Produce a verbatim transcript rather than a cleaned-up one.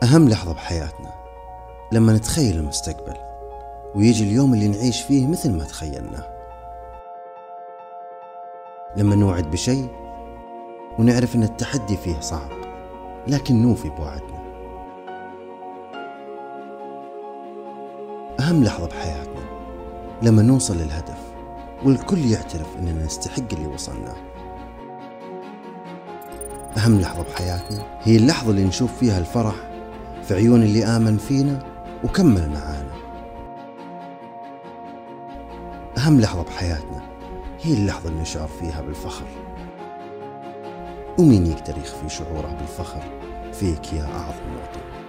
أهم لحظة بحياتنا لما نتخيل المستقبل ويجي اليوم اللي نعيش فيه مثل ما تخيلناه. لما نوعد بشيء ونعرف أن التحدي فيه صعب لكن نوفي بوعدنا. أهم لحظة بحياتنا لما نوصل للهدف والكل يعترف أننا نستحق اللي وصلناه. أهم لحظة بحياتنا هي اللحظة اللي نشوف فيها الفرح في عيون اللي آمن فينا وكمل معانا. أهم لحظة بحياتنا هي اللحظة اللي نشعر فيها بالفخر، ومين يقدر يخفي شعوره بالفخر فيك يا أعظم معطي.